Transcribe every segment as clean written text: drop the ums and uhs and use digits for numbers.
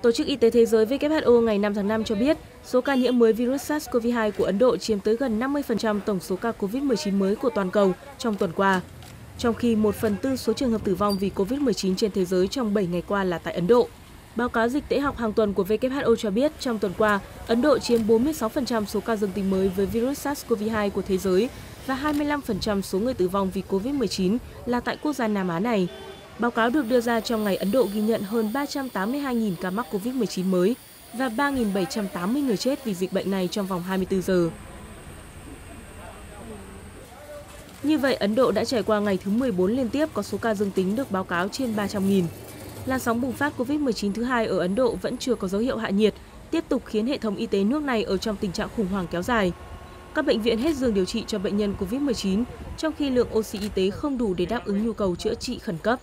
Tổ chức Y tế Thế giới WHO ngày 5 tháng 5 cho biết số ca nhiễm mới virus SARS-CoV-2 của Ấn Độ chiếm tới gần 50% tổng số ca COVID-19 mới của toàn cầu trong tuần qua, trong khi 1/4 số trường hợp tử vong vì COVID-19 trên thế giới trong 7 ngày qua là tại Ấn Độ. Báo cáo dịch tễ học hàng tuần của WHO cho biết trong tuần qua, Ấn Độ chiếm 46% số ca dương tính mới với virus SARS-CoV-2 của thế giới và 25% số người tử vong vì COVID-19 là tại quốc gia Nam Á này. Báo cáo được đưa ra trong ngày Ấn Độ ghi nhận hơn 382.000 ca mắc COVID-19 mới và 3.780 người chết vì dịch bệnh này trong vòng 24 giờ. Như vậy, Ấn Độ đã trải qua ngày thứ 14 liên tiếp có số ca dương tính được báo cáo trên 300.000. Làn sóng bùng phát COVID-19 thứ hai ở Ấn Độ vẫn chưa có dấu hiệu hạ nhiệt, tiếp tục khiến hệ thống y tế nước này ở trong tình trạng khủng hoảng kéo dài. Các bệnh viện hết giường điều trị cho bệnh nhân COVID-19, trong khi lượng oxy y tế không đủ để đáp ứng nhu cầu chữa trị khẩn cấp.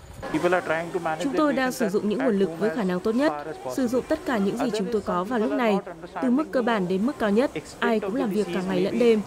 Chúng tôi đang sử dụng những nguồn lực với khả năng tốt nhất, sử dụng tất cả những gì chúng tôi có vào lúc này, từ mức cơ bản đến mức cao nhất, ai cũng làm việc cả ngày lẫn đêm.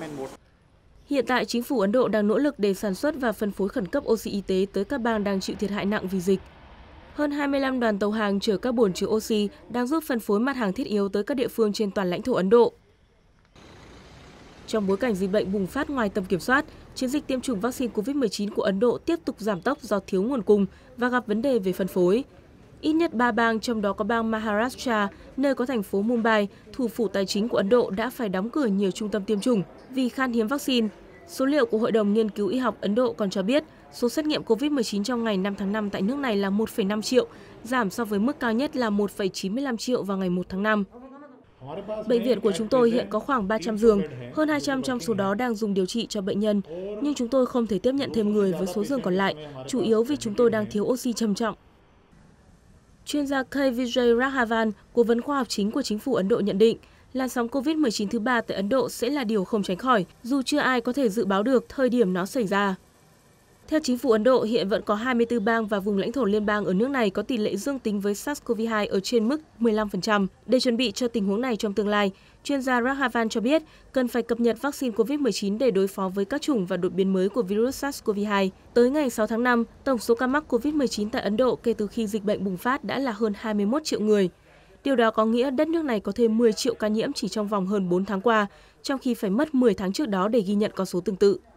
Hiện tại, chính phủ Ấn Độ đang nỗ lực để sản xuất và phân phối khẩn cấp oxy y tế tới các bang đang chịu thiệt hại nặng vì dịch. Hơn 25 đoàn tàu hàng chở các bồn chứa oxy đang giúp phân phối mặt hàng thiết yếu tới các địa phương trên toàn lãnh thổ Ấn Độ. Trong bối cảnh dịch bệnh bùng phát ngoài tầm kiểm soát, chiến dịch tiêm chủng vaccine COVID-19 của Ấn Độ tiếp tục giảm tốc do thiếu nguồn cung và gặp vấn đề về phân phối. Ít nhất 3 bang, trong đó có bang Maharashtra, nơi có thành phố Mumbai, thủ phủ tài chính của Ấn Độ đã phải đóng cửa nhiều trung tâm tiêm chủng vì khan hiếm vaccine. Số liệu của Hội đồng Nghiên cứu Y học Ấn Độ còn cho biết số xét nghiệm COVID-19 trong ngày 5 tháng 5 tại nước này là 1,5 triệu, giảm so với mức cao nhất là 1,95 triệu vào ngày 1 tháng 5. Bệnh viện của chúng tôi hiện có khoảng 300 giường, hơn 200 trong số đó đang dùng điều trị cho bệnh nhân, nhưng chúng tôi không thể tiếp nhận thêm người với số giường còn lại, chủ yếu vì chúng tôi đang thiếu oxy trầm trọng. Chuyên gia K. Vijay Raghavan, cố vấn khoa học chính của chính phủ Ấn Độ nhận định, làn sóng COVID-19 thứ 3 tại Ấn Độ sẽ là điều không tránh khỏi, dù chưa ai có thể dự báo được thời điểm nó xảy ra. Theo chính phủ Ấn Độ, hiện vẫn có 24 bang và vùng lãnh thổ liên bang ở nước này có tỷ lệ dương tính với SARS-CoV-2 ở trên mức 15%. Để chuẩn bị cho tình huống này trong tương lai, chuyên gia Raghavan cho biết cần phải cập nhật vaccine COVID-19 để đối phó với các chủng và đột biến mới của virus SARS-CoV-2. Tới ngày 6 tháng 5, tổng số ca mắc COVID-19 tại Ấn Độ kể từ khi dịch bệnh bùng phát đã là hơn 21 triệu người. Điều đó có nghĩa đất nước này có thêm 10 triệu ca nhiễm chỉ trong vòng hơn 4 tháng qua, trong khi phải mất 10 tháng trước đó để ghi nhận con số tương tự.